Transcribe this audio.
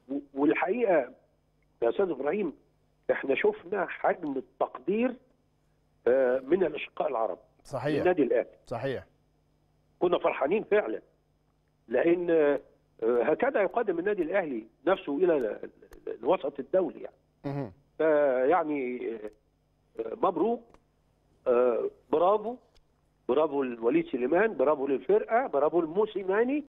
والحقيقه يا استاذ ابراهيم، احنا شفنا حجم التقدير من الاشقاء العرب صحيح للنادي الاهلي. صحيح. كنا فرحانين فعلا، لان هكذا يقدم النادي الاهلي نفسه الى الوسط الدولي يعني. فيعني مبروك، برافو، برافو لوليد سليمان، برافو للفرقه، برافو لموسيماني.